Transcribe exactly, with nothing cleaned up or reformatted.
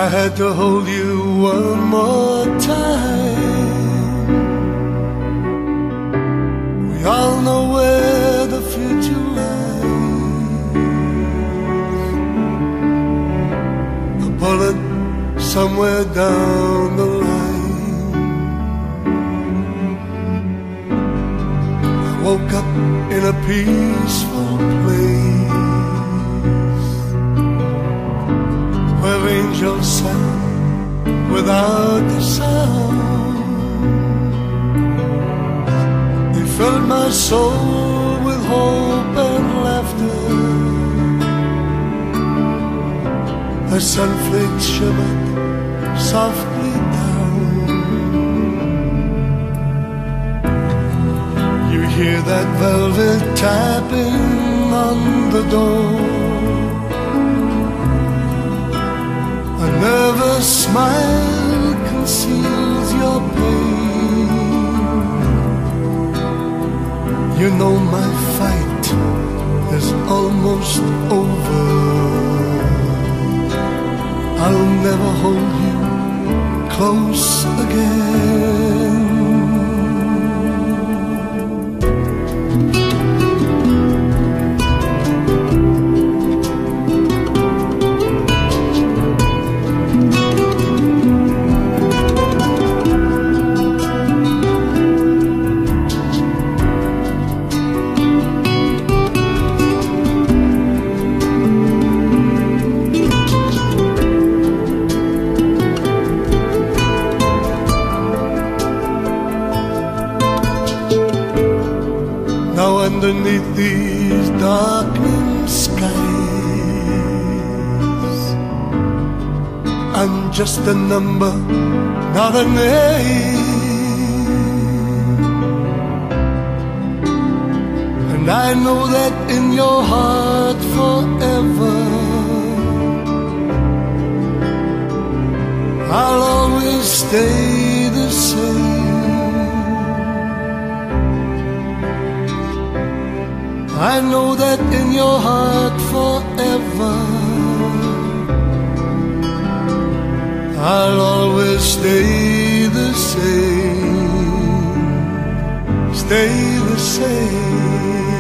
I had to hold you one more time. We all know where the future lies. A bullet somewhere down the line. I woke up in a peaceful place where angels sang without a sound. They filled my soul with hope and laughter. A sunflake shimmered softly down. You hear that velvet tapping on the door. A nervous smile conceals your pain. You know my fight is almost over. I'll never hold you close again. Underneath these darkening skies, I'm just a number, not a name. And I know that in your heart forever I'll always stay the same. I know that in your heart forever I'll always stay the same, stay the same.